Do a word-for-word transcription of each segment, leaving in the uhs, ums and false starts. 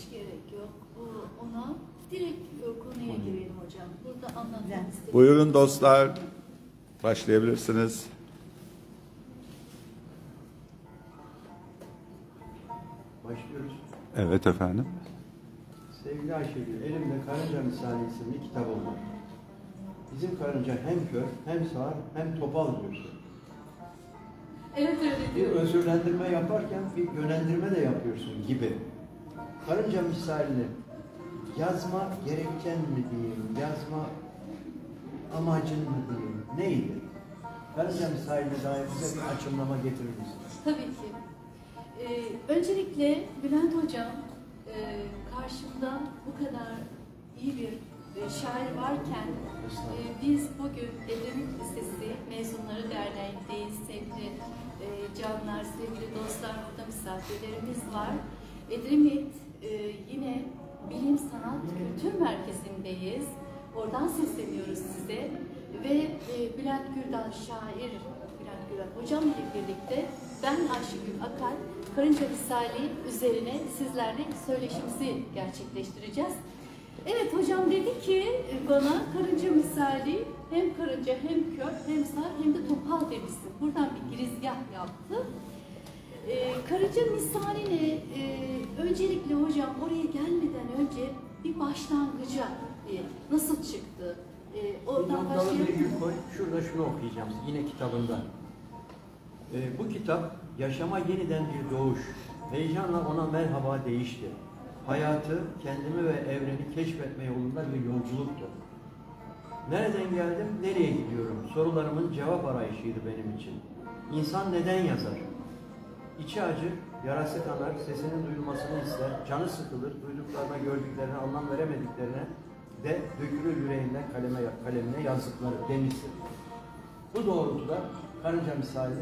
hiç gerek yok. Bu ona direkt konuya girelim hocam. Burada anlatmak istedim. Buyurun dostlar. Başlayabilirsiniz. Başlıyoruz. Evet efendim. Sevgili Ayşegül, elimde Karınca Misali isimli kitabım var. Bizim karınca hem kör, hem sağır, hem topal diyorsun. Evet öyle Bir diyor. özürlendirme yaparken bir yönlendirme de yapıyorsun gibi. Karınca misalini yazma gerekçen mi diyeyim, yazma amacın mı diyeyim, neydi? Karınca misaline dair bize bir açımlama getirir misin? Tabii ki. Ee, öncelikle Bülent Hocam e, karşımda bu kadar iyi bir e, şair varken e, biz bugün Edremit Lisesi Mezunları Derneği'ndeyiz. Sevgili e, canlar, sevgili dostlar, burada misafirlerimiz var. Edremit e, yine Bilim Sanat Kültür Merkezi'ndeyiz. Oradan sesleniyoruz size. Ve e, Bülent Gürdan şair, Bülent Gürdan hocam ile birlikte ben Ayşegül Akal, Karınca Misali üzerine sizlerle söyleşimizi gerçekleştireceğiz. Evet hocam dedi ki bana Karınca Misali hem karınca hem kör hem sağır hem de topal demişsin. Buradan bir girizgah yaptı. Ee, karınca misaline e, öncelikle hocam oraya gelmeden önce bir başlangıca e, nasıl çıktı? E, oradan Bir noktalı virgül koy, şurada şunu okuyacağım yine kitabında. Ee, bu kitap yaşama yeniden bir doğuş, heyecanla ona merhaba değişti. Hayatı, kendimi ve evreni keşfetme yolunda bir yolculuktu. Nereden geldim, nereye gidiyorum? Sorularımın cevap arayışıydı benim için. İnsan neden yazar? İçi acı, yarası kanar, sesinin duyulmasını ister, canı sıkılır, duyduklarına, gördüklerine, anlam veremediklerine de dökülür yüreğinden kaleme, kalemine yazdıkları demiştir. Bu doğrultuda Karınca Misali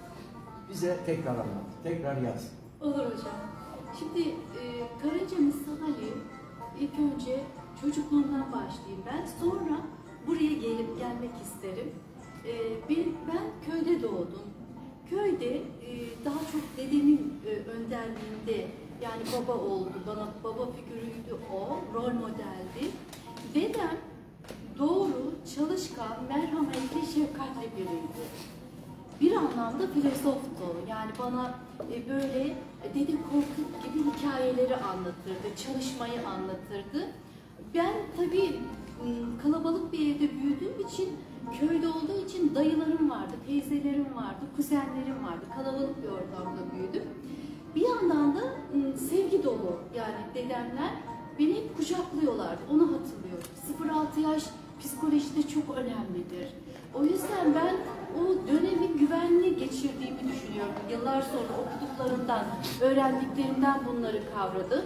bize tekrar anlat, tekrar yaz. Olur hocam. Şimdi e, Karınca Misali ilk önce çocukluğumdan başlayayım ben. Sonra buraya gelip gelmek isterim. E, ben, ben köyde doğdum. Köyde e, daha çok dedemin e, önderliğinde yani baba oldu. Bana baba figürüydü o, rol modeldi. Dedem doğru, çalışkan, merhametli, şefkatli biriydi. Bir anlamda filozoftu. Yani bana e, böyle Dede Korkut gibi hikayeleri anlatırdı, çalışmayı anlatırdı. Ben tabii kalabalık bir evde büyüdüğüm için, köyde olduğu için dayılarım vardı, teyzelerim vardı, kuzenlerim vardı. Kalabalık bir ortamda büyüdüm. Bir yandan da sevgi dolu, yani dedemler beni hep kucaklıyorlardı, onu hatırlıyorum. sıfır altı yaş psikolojide çok önemlidir. O yüzden ben o dönemi güvenli geçirdiğimi düşünüyorum. Yıllar sonra okuduklarımdan, öğrendiklerimden bunları kavradım.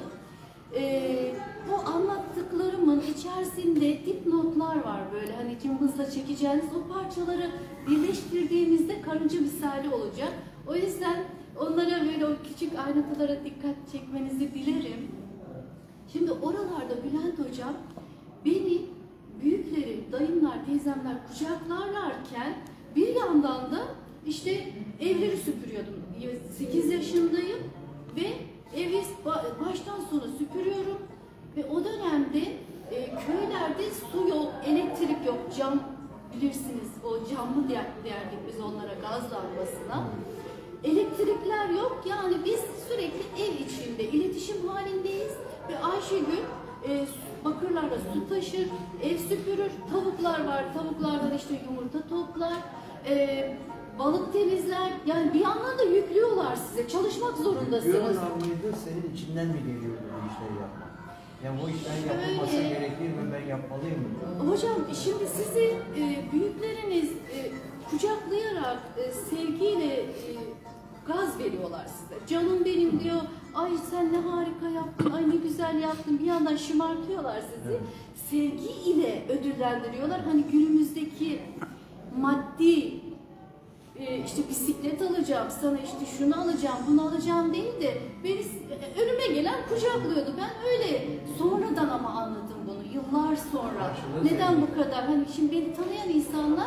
Ee, bu anlattıklarımın içerisinde dipnotlar var böyle hani cımbızla çekeceğiniz o parçaları birleştirdiğimizde karınca misali olacak. O yüzden onlara böyle o küçük ayrıntılara dikkat çekmenizi dilerim. Şimdi oralarda Bülent Hocam beni büyükleri, dayımlar, teyzemler kucaklarlarken bir yandan da işte evleri süpürüyordum. sekiz yaşındayım ve evi baştan sona süpürüyorum ve o dönemde e, köylerde su yok, elektrik yok, cam bilirsiniz o camlı derdik biz onlara gaz lambasına. Elektrikler yok yani biz sürekli ev içinde iletişim halindeyiz ve Ayşegül e, bakırlarla su taşır, ev süpürür, tavuklar var, tavuklardan işte yumurta toplar, e, balık temizler, yani bir yandan da yüklüyorlar size, çalışmak zorundasınız. Yüklüyorlar mıydı, senin içinden mi geliyordu bu işleri yapmak? Yani bu işler yapılmasa Öyle. gerekir mi, ben yapmalıyım mı? Hocam şimdi sizi e, büyükleriniz e, kucaklayarak, e, sevgiyle e, gaz veriyorlar size. Canım benim diyor, ay sen ne harika yaptın, ay ne güzel yaptın, bir yandan şımartıyorlar sizi. Evet. Sevgi ile ödüllendiriyorlar. Hani günümüzdeki maddi e, işte bisiklet alacağım, sana işte şunu alacağım, bunu alacağım değil de beni önüme gelen kucaklıyordu. Ben öyle sonradan ama anladım bunu, yıllar sonra. Karşılığı neden sevgi. bu kadar? Hani şimdi beni tanıyan insanlar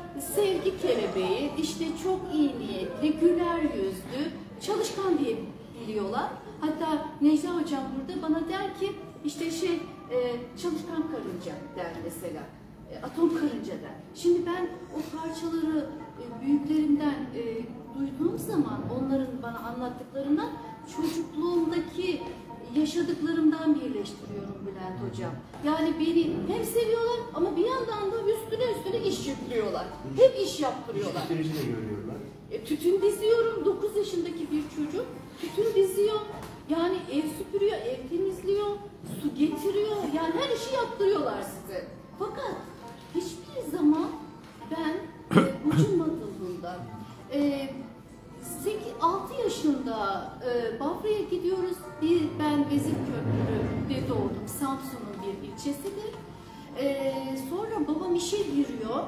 sevgi kelebeği, işte çok iyi niyetli, güler yüzlü, çalışkan diye biliyorlar. Hatta Necla Hocam burada bana der ki işte şey e, çalışkan karınca der mesela. E, atom karınca der. Şimdi ben o parçaları e, büyüklerimden e, duyduğum zaman onların bana anlattıklarından çocukluğumdaki yaşadıklarımdan birleştiriyorum Bülent Hocam. Yani beni hem seviyorlar ama bir yandan da üstüne üstüne iş yüklüyorlar. Hep iş yaptırıyorlar. İşleri de görüyorlar. E, tütün diziyorum. dokuz yaşındaki bir çocuk tütün diziyor. Yani ev süpürüyor, ev temizliyor, su getiriyor. Yani her işi yaptırıyorlar size. Fakat hiçbir zaman ben e, ucunmadığımda e, sekiz altı yaşında e, Bafra'ya gidiyoruz. Bir, ben Vezirköprü'de doğdum. Samsun'un bir ilçesidir. E, sonra babam işe giriyor.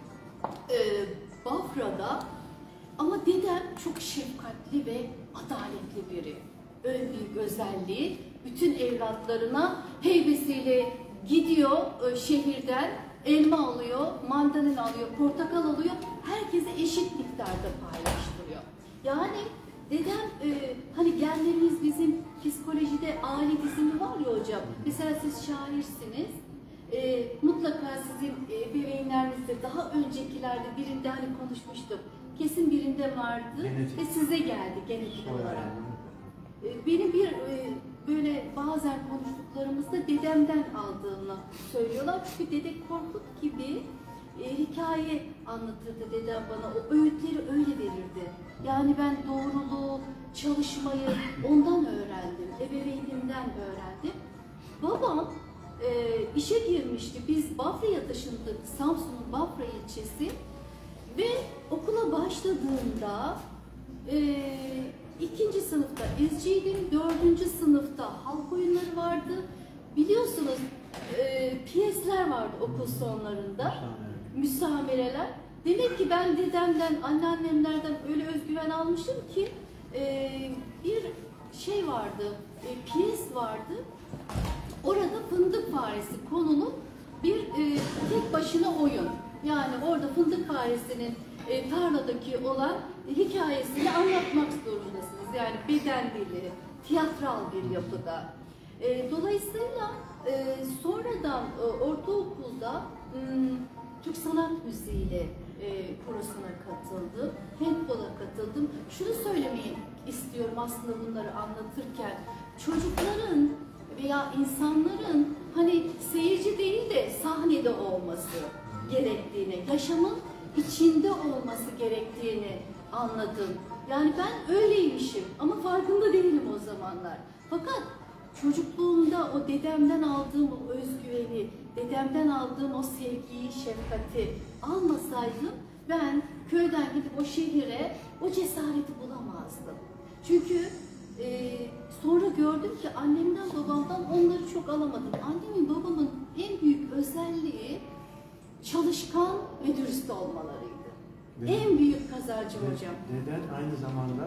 E, Bafra'da. Ama dedem çok şefkatli ve adaletli biri. En büyük özelliği bütün evlatlarına heybesiyle gidiyor e, şehirden, elma alıyor, mandalina alıyor, portakal alıyor. Herkese eşit miktarda paylaştırıyor. Yani dedem e, hani genlerimiz bizim psikolojide aile dizimi var ya hocam. Mesela siz şairsiniz. E, mutlaka sizin e, bebeğinlerinizde daha öncekilerde birinde hani konuşmuştum. Kesin birinde vardı Genetik. ve size geldi genetik Sonra olarak. yani. E, benim bir e, böyle bazen konuştuklarımızda dedemden aldığını söylüyorlar. Çünkü Dede Korkut gibi e, hikaye anlatırdı dedem bana. O öğütleri öyle verirdi. Yani ben doğruluğu, çalışmayı ondan öğrendim. Ebeveynimden öğrendim. Babam e, işe girmişti. Biz Bafra'ya taşındık. Samsun'un Bafra ilçesi. Ve okula başladığımda e, ikinci sınıfta izciydim. Dördüncü sınıfta halk oyunları vardı. Biliyorsunuz e, piyesler vardı okul sonlarında. Müsamereler. Demek ki ben dedemden, anneannemlerden öyle özgüven almışım ki e, bir şey vardı, e, piyes vardı. Orada fındık faresi konulu bir e, tek başına oyun. Yani orada fındık faresinin e, tarladaki olan hikayesini anlatmak zorundasınız. Yani beden dili, tiyatral bir yapıda. E, dolayısıyla e, sonradan e, ortaokulda m, Türk sanat müziğiyle e, korosuna katıldım, handbola katıldım. Şunu söylemeyi istiyorum aslında bunları anlatırken. Çocukların veya insanların hani seyirci değil de sahnede olması gerektiğini, yaşamın içinde olması gerektiğini anladım. Yani ben öyleymişim ama farkında değilim o zamanlar. Fakat çocukluğumda o dedemden aldığım o özgüveni, dedemden aldığım o sevgiyi, şefkati almasaydım ben köyden gidip o şehire o cesareti bulamazdım. Çünkü e, sonra gördüm ki annemden babamdan onları çok alamadım. Annemin babamın en büyük özelliği çalışkan ve dürüst olmalarıydı. Benim, en büyük kazancı hocam. Deden aynı zamanda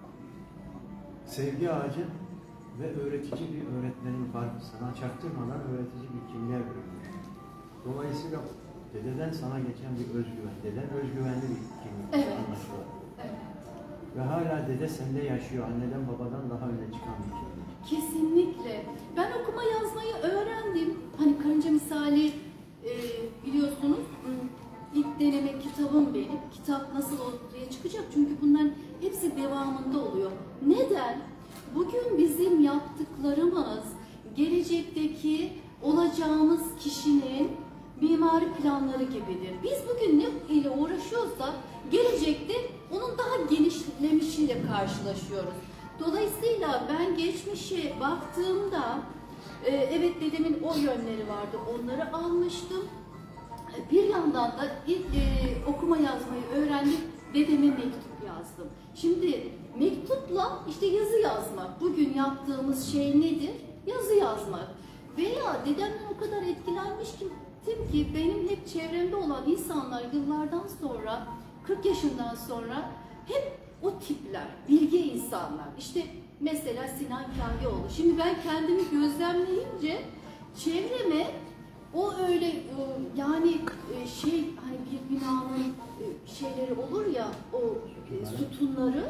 sevgi ağacı ve öğretici bir öğretmenin farkı. Sana çaktırmadan öğretici bir kimliğe bürünmüş. Dolayısıyla dededen sana geçen bir özgüven. Deden özgüvenli bir kimlik. Evet. Anlaşılan. Evet. Ve hala dede sende yaşıyor. Anneden babadan daha öne çıkan bir kimlik. Kesinlikle. Ben okuma yazmayı öğrendim. Hani karınca misali e, biliyorsunuz ilk deneme kitabım benim. Kitap nasıl ortaya çıkacak? Çünkü bunların hepsi devamında oluyor. Neden? Bugün bizim yaptıklarımız gelecekteki olacağımız kişinin mimari planları gibidir. Biz bugün ne ile uğraşıyorsak gelecekte onun daha genişlemişiyle karşılaşıyoruz. Dolayısıyla ben geçmişe baktığımda e, evet dedemin o yönleri vardı. Onları almıştım. Bir yandan da ilk e, okuma yazmayı öğrendim. Dedeme mektup yazdım. Şimdi mektupla işte yazı yazmak. Bugün yaptığımız şey nedir? Yazı yazmak. Veya dedemden o kadar etkilenmiştim ki benim hep çevremde olan insanlar yıllardan sonra, kırk yaşından sonra hep o tipler, bilge insanlar. İşte mesela Sinan Kahyaoğlu. Şimdi ben kendimi gözlemleyince çevreme o öyle yani şey hani bir binanın şeyleri olur ya o sütunları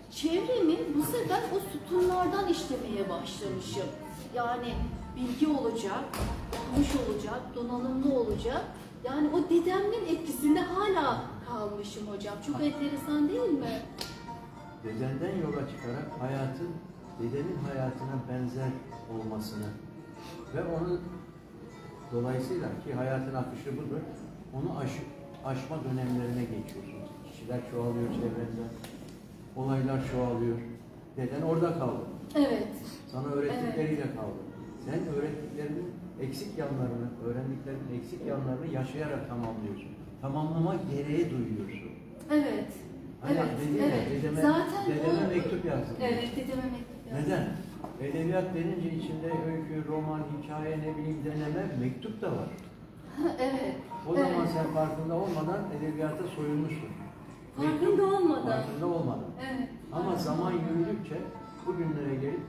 çevremi bu sefer o sütunlardan işlemeye başlamışım. Yani bilgi olacak, okumuş olacak, donanımlı olacak. Yani o dedemin etkisinde hala kalmışım hocam. Çok enteresan değil mi? Dedenden yola çıkarak hayatın dedenin hayatına benzer olmasını ve onu dolayısıyla ki hayatın akışı budur, onu aş, aşma dönemlerine geçiyorsunuz. Kişiler çoğalıyor çevrende, olaylar çoğalıyor. Deden orada kaldı. Evet. Sana öğrettikleriyle evet. kaldı. Sen öğrettiklerinin eksik yanlarını, öğrendiklerinin eksik yanlarını yaşayarak tamamlıyorsun. Tamamlama gereği duyuyorsun. Evet. Hani evet. Dedeme, evet. dedeme, Zaten dedeme o, mektup yazdım. Evet, dedeme mektup yazdım. Neden? Edebiyat denince içinde öykü, roman, hikaye, ne bileyim deneme, mektup da var. Evet. O evet. zaman sen farkında olmadan edebiyata soyulmuşsun. Farkında olmadan. Farkında olmadan. Evet. Ama zaman yürüdükçe bugünlere gelip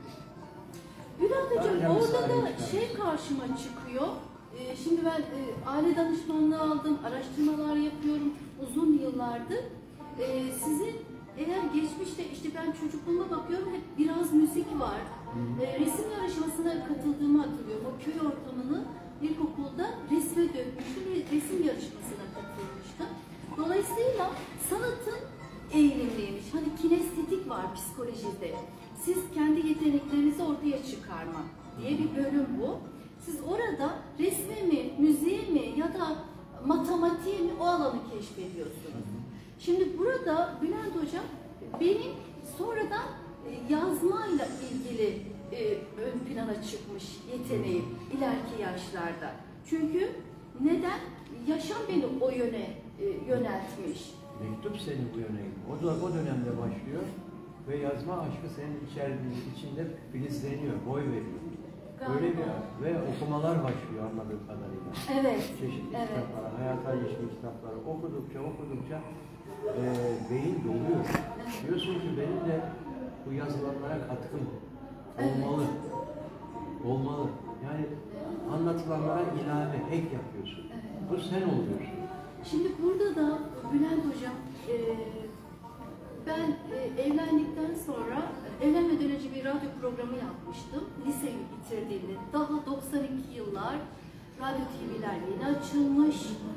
Bülent Hocam Öyle orada da misali şey karşıma çıkıyor. Ee, şimdi ben e, aile danışmanlığı aldım, araştırmalar yapıyorum uzun yıllardır. Ee, sizin eğer geçmişte işte ben çocukluğuma bakıyorum hep biraz müzik var. Ee, resim yarışmasına katıldığımı hatırlıyorum. O köy ortamını ilkokulda resme dökmüştüm ve resim yarışmasına katılmıştım. Dolayısıyla sanatın eğilimliymiş. Hani kinestetik var psikolojide. Siz kendi yeteneklerinizi ortaya çıkarma diye bir bölüm bu. Siz orada resme mi, müziğe mi ya da matematiğe mi o alanı keşfediyorsunuz. Şimdi burada Bülent Hocam benim sonradan yazmayla ilgili e, ön plana çıkmış yeteneğim ileriki yaşlarda. Çünkü neden? Yaşam beni o yöne e, yöneltmiş. mektup seni bu yöne o, da, o dönemde başlıyor ve yazma aşkı senin içerdiğin içinde filizleniyor, boy veriyor. Galiba. Öyle bir ve okumalar başlıyor anladığım kadarıyla. Evet. Çeşitli evet. kitaplara, hayata ilişkin kitapları okudukça okudukça e, beyin doluyor. Diyorsun ki benim de bu yazılanlara katkım olmalı. Evet. Olmalı. Yani anlatılanlara ilave, ek yapıyorsun. Evet. Bu sen oluyorsun. Şimdi burada da Bülent Hocam, e, ben e, evlendikten sonra, evlenmeden önce bir radyo programı yapmıştım. Liseyi bitirdiğimde, daha doksan iki yıllar radyo T V'ler yeni açılmış.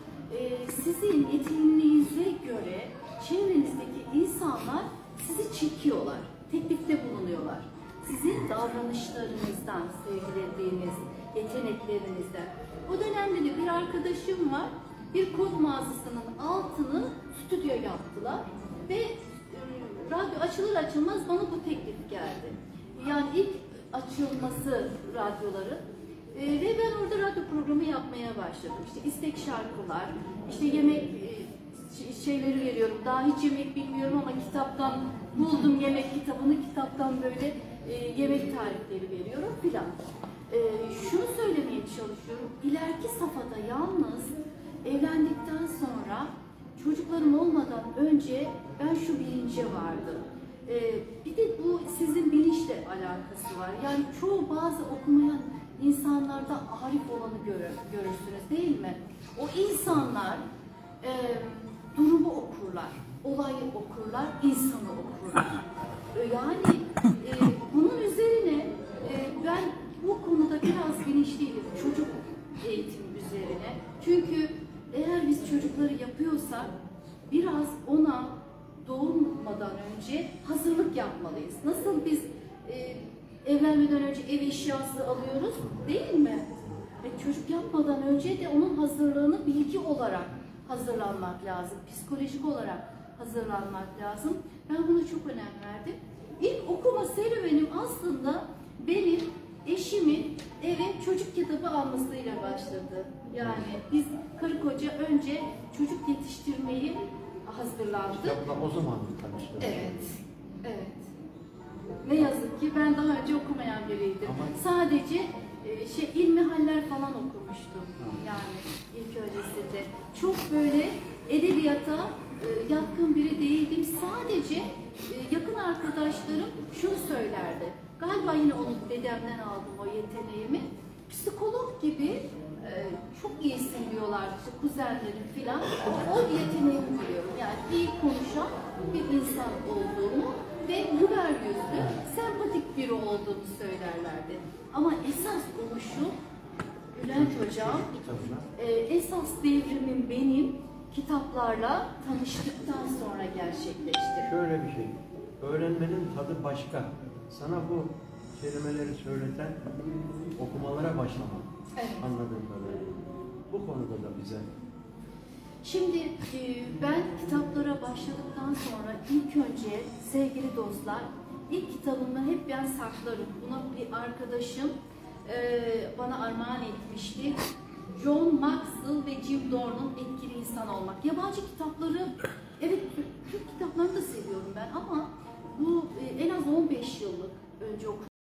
E, sizin yeteneğinize göre çevrenizdeki insanlar sizi çekiyorlar, teklifte bulunuyorlar. Sizin davranışlarınızdan, sergilediğiniz yeteneklerinizden. O dönemde de bir arkadaşım var. Bir kod mağazasının altını stüdyo yaptılar ve e, radyo açılır açılmaz bana bu teklif geldi. Yani ilk açılması radyoların e, ve ben orada radyo programı yapmaya başladım. İşte istek şarkılar, işte yemek e, şeyleri veriyorum. Daha hiç yemek bilmiyorum ama kitaptan buldum yemek kitabını, kitaptan böyle e, yemek tarifleri veriyorum filan. E, şunu söylemeye çalışıyorum. İleriki safhada yalnız evlendikten sonra çocuklarım olmadan önce ben şu bilince vardım. Ee, bir de bu sizin bilinçle alakası var. Yani çoğu bazı okumayan insanlarda arif olanı görür, görürsünüz değil mi? O insanlar e, durumu okurlar, olayı okurlar, insanı okurlar. Yani e, bunun üzerine e, ben bu konuda biraz bilinçliyim. Çocuk eğitimi üzerine. Çünkü eğer biz çocukları yapıyorsak biraz ona doğmadan önce hazırlık yapmalıyız. Nasıl biz e, evlenmeden önce ev eşyası alıyoruz değil mi? Ve çocuk yapmadan önce de onun hazırlığını bilgi olarak hazırlanmak lazım. Psikolojik olarak hazırlanmak lazım. Ben buna çok önem verdim. İlk okuma serüvenim aslında benim eşimin eve çocuk kitabı almasıyla başladı. Yani biz karı koca önce çocuk yetiştirmeyi hazırlandık. Kitapla o zaman tanıştınız. Evet, evet. Ne yazık ki ben daha önce okumayan biriydim. Ama... Sadece e, şey ilmihaller falan okumuştum. Yani ilk öncesinde. Çok böyle edebiyata e, yatkın biri değildim. Sadece e, yakın arkadaşlarım şunu söylerdi. Galiba yine onu dedemden aldım o yeteneğimi. Psikolog gibi e, çok iyisin diyorlardı işte kuzenlerim filan. O yeteneğimi biliyorum. Yani iyi konuşan bir insan olduğumu ve ve güler yüzlü, sempatik biri olduğunu söylerlerdi. Ama esas oluşu Bülent Hocam, e, esas devrimim benim kitaplarla tanıştıktan sonra gerçekleşti. Şöyle bir şey, öğrenmenin tadı başka. Sana bu kelimeleri söyleten okumalara başlamak. Evet. Anladığım kadarıyla. Bu konuda da bize. Şimdi e, ben kitaplara başladıktan sonra ilk önce sevgili dostlar, ilk kitabımı hep ben saklarım. Buna bir arkadaşım e, bana armağan etmişti. John Maxwell ve Jim Dorn'un Etkili İnsan Olmak. Yabancı kitapları, evet Türk kitaplarını da seviyorum ben ama bu e, en az on beş yıllık önce okudum.